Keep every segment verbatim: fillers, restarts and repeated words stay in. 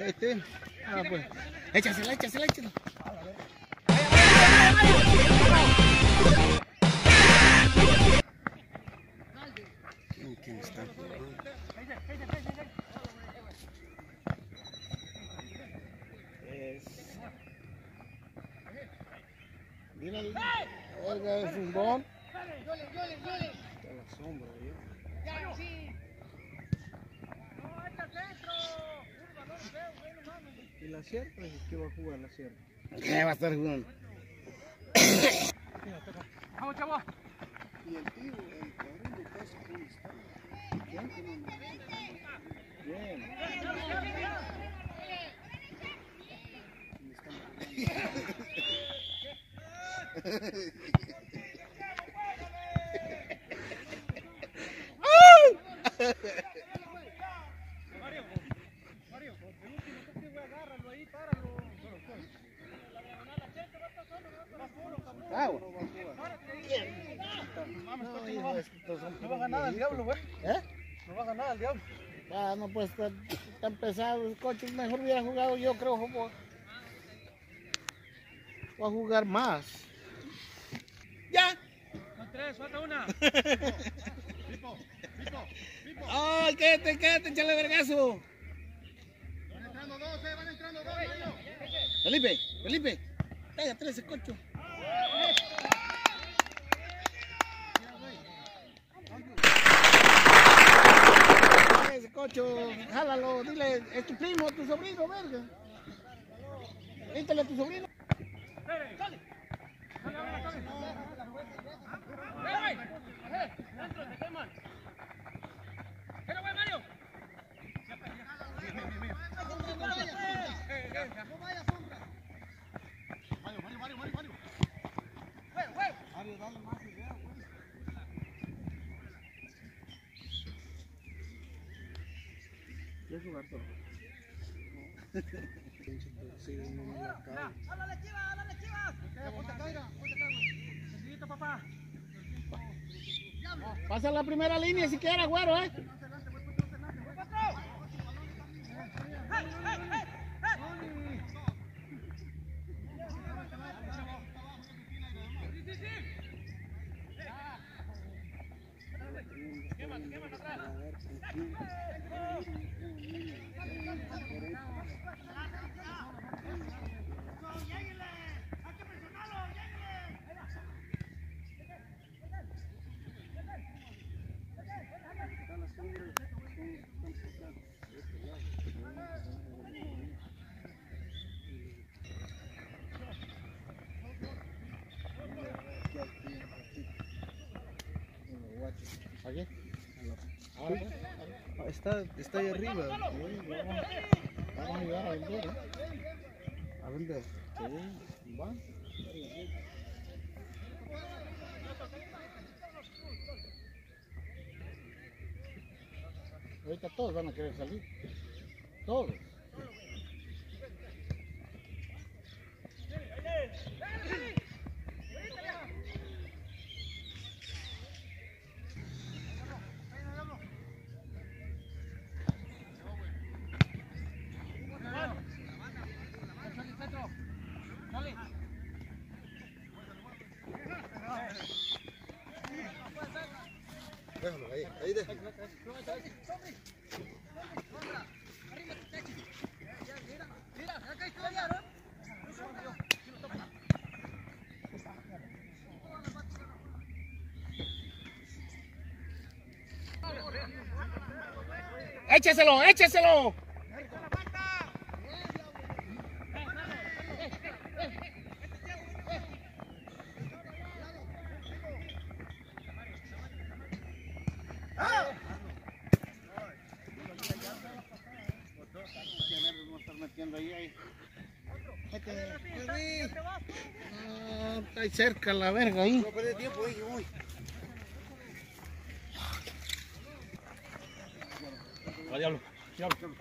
este. Ah, pues. Échasela, échasela, échasela. ¿Quién está? Es... Mira, el es un bon. Está la sombra ahí. ¿Y la sierra? ¿Qué va a jugar la sierra? ¿Qué va a estar jugando? Vamos, chavos. Y el tío, el cabrón de casa, ¿cómo está? Bien, bien. Mario, Mario, el último toque, güey, agárralo ahí, páralo. Agua. No va a ganar el diablo, güey. ¿Eh? No va a ganar el diablo. Ah, no, pues está, está pesado el coche. Mejor hubiera jugado, yo creo, voy a jugar más. ¡Ya! Son tres, falta una. Pipo, Pipo, Pipo. ¡Ay, quédate, quédate, échale vergazo! Van entrando dos, eh, van entrando dos, Mario. Felipe, Felipe, cállate ese coche. Ese cocho, jálalo, dile, es tu primo, tu sobrino, verga. Díntele a tu sobrino. Dale, dale. Dale, dale, dale. Dale, güey. Dentro, te queman. Dale, güey, Mario. No vaya sombra. Mario, Mario, Mario, Mario, Mario. Güey, güey. Mario, dale más idea, güey. ¿Quieres jugar todo? Sí, no me la cago. ¡Háblale, Chivas! ¡Háblale, Chivas! Ponte acá, mira, ponte acá, güey. Sencillito, papá. Pasa la primera línea si quieres, güero, eh. ¿Aquí? Ahora, Ah, está, está ahí arriba. vamos a ayudar a vender, ¿eh? A vender. Sí, va. Ahorita todos van a querer salir. Todos. Déjalo ahí, ahí déjalo. ¡Écheselo, écheselo! Ahí, ahí. Ah, está ahí cerca la verga ahí. No perder tiempo, ahí voy. Va, diablo, diablo.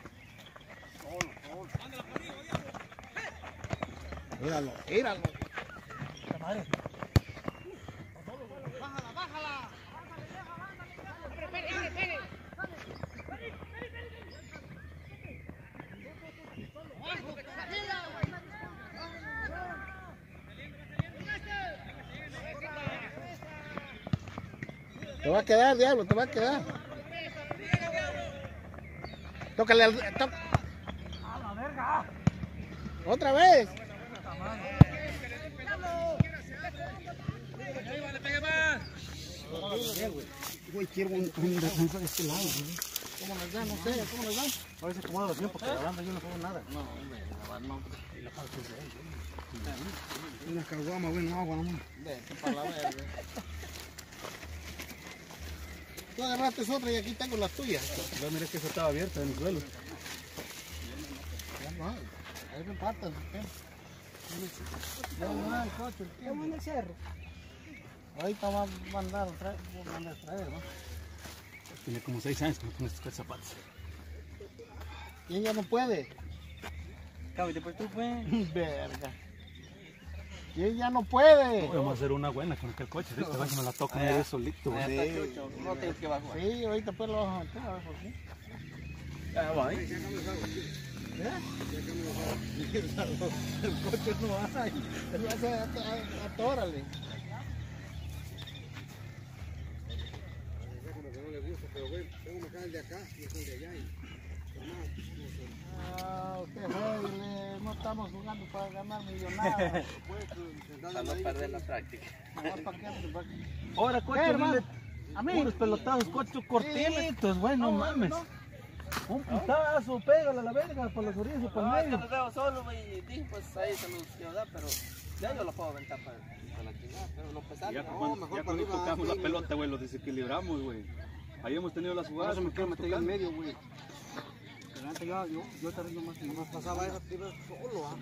Míralo, míralo. Bájala, bájala. Espere, espere, espere. Te va a quedar, diablo, te va a quedar. Tócale al... To... Otra vez. Güey, quiero un, un defensa de este lado, güey. ¿Cómo nos dan? No sé, ¿cómo nos dan? A ver si acomoda los tiempos, porque hablando yo no pongo nada. No, hombre, no, no. Una caguama, güey, no agua, no. Vete para la verga. Tú agarraste otra y aquí tengo las tuyas. Yo miré que esa estaba abierta en el suelo. Ya no hay. Ahí me empatan. Ya no hay, coche. ¿Cómo en el cerro? Ahorita va a mandar a traer, va a mandar a traer, ¿no? Tiene como seis años que me pone estos zapatos. ¿Quién ya no puede? Cabrón, después tú, pues. Verga. ¿Quién ya no puede? Vamos a hacer una buena con aquel coche, ¿viste? Va que me la toca medio solito, güey. Sí. No tienes que bajar. Sí, ahorita pues lo vamos a meter, a ver por qué. Ya va, ¿eh? El coche no hay. Él va a hacer, atórale. Ah, usted fue, no estamos jugando para ganar millonadas. Para no perder la práctica. Nomás para qué, para qué. Ahora, ¿Qué, coche, hermano? dile, A mí. puros pelotazos, coche cortitos, güey, no No, mames. no. Un putazo, pégale a la verga, por los orillas, por No, el es que medio. los dejo solo, güey, y dije, pues ahí se los quiero dar, pero ya yo lo puedo aventar para, para la chingada, pero lo pesado, Ya no, cuando, mejor ya para cuando arriba. tocamos la pelota, güey, lo desequilibramos, güey. Ahí hemos tenido las jugadas. Por eso me quiero meter yo en medio, güey. Pero antes yo, yo, yo también nomás, nomás Pasaba esa tira solo, ah.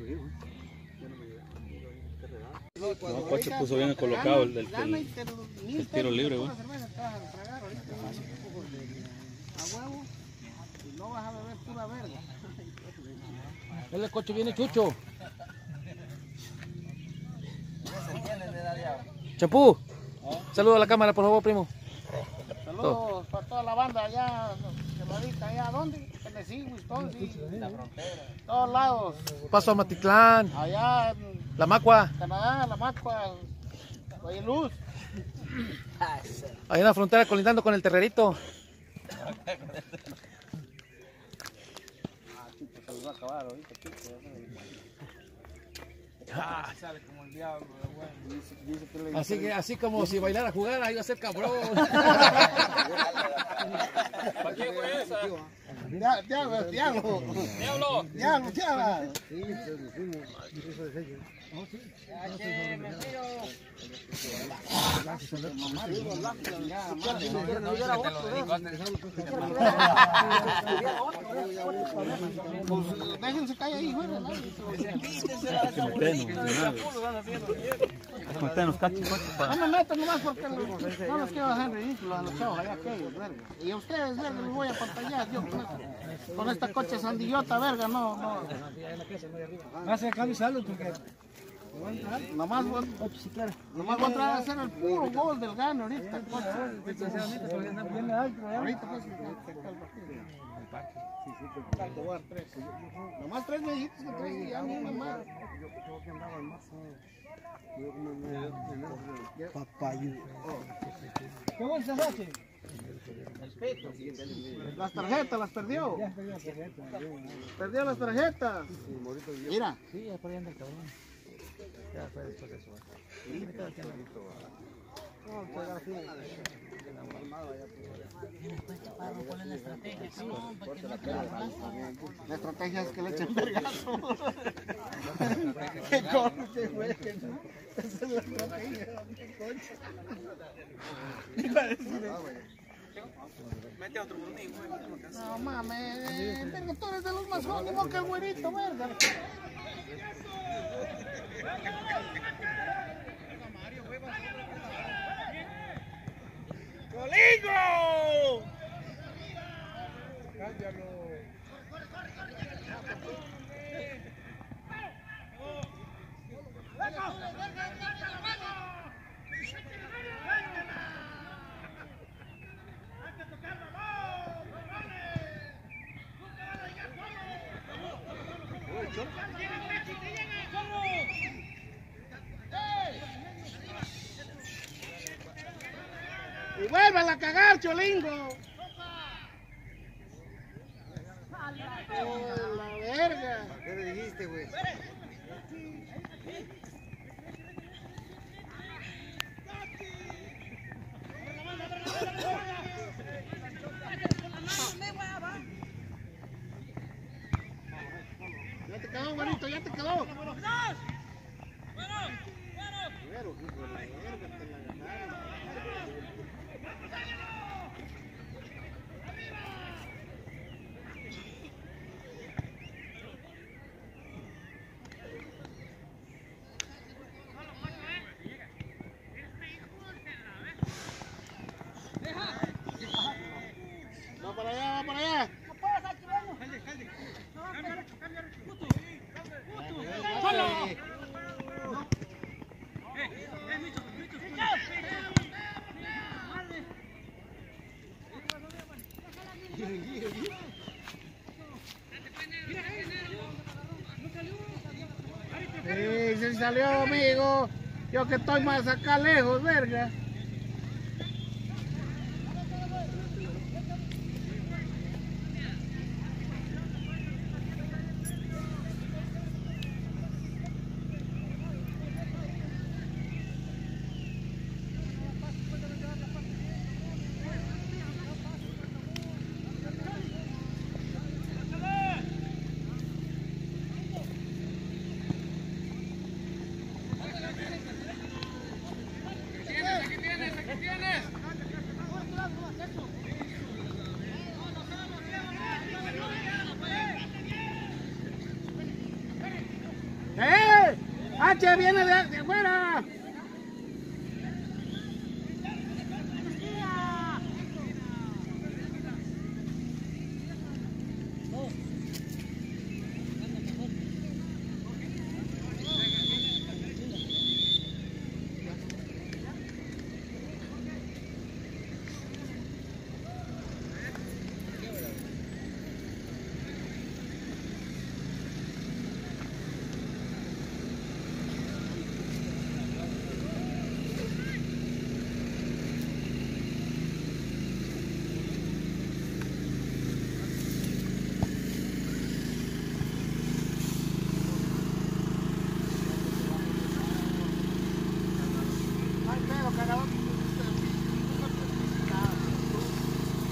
No, coche puso bien colocado el, el, Gana el, y te lo- ni el te tiro lo- libre, con güey. la cerveza te vas a tragar ahorita, un poco de- a huevo, y no vas a beber pura verga. El coche viene chucho. Champú. Saluda a la cámara, por favor, primo. Saludos para toda la banda allá, quemadita allá, ¿dónde? Tennessee, Wisconsin, la frontera, todos lados, Paso a Matitlán, allá en La Macua, Canadá, La Macua, Valle Luz. ahí en la frontera colindando con el Terrerito. Ah, Sale como el diablo, así que así como si bailara jugar, ahí va a ser cabrón. ¿Para qué fue esa? Diablo, diablo, diablo, ¡Diablo! diablo, diablo. Pues déjense caer ahí, güey. No me meto nomás porque no los quiero hacer ridículos a los chavos allá aquellos, verga. Y a ustedes, verga, los voy a pantallar yo con esta, con esta coche sandillota, verga, no, no. Hace cambio salud, porque Nomás voy, nomás voy a tratar de hacer el puro gol del gane ahorita, coche. Ahorita pues, se acaba el partido. Te voy a dar tres. Nomás tres viejitos que traes y ya no más. papayo. ¿Cómo se hace? Las tarjetas las perdió. Perdió las tarjetas. Mira. Sí, ya por ahí anda el cabrón. Ya fue después de eso. La estrategia es que le echen vergazo. Qué coche, güey. Esa es la estrategia. Mete otro por mí, güey. No mames, verga, tú eres de los más jóvenes que el güerito, verga. ¡Goligo! Y bueno. vuélvala a cagar, cholingo. Oh, la verga. ¿Qué le dijiste, güey? Ya te quedó, güerito, ya te quedó. Pero, hijo de la verga, te la ganaron. Va para allá, va para allá. Sí, se salió, amigo. Yo que estoy más acá lejos, verga. ¡Eh! ¡H viene de, de afuera!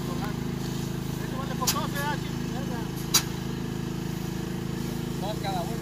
Cada uno.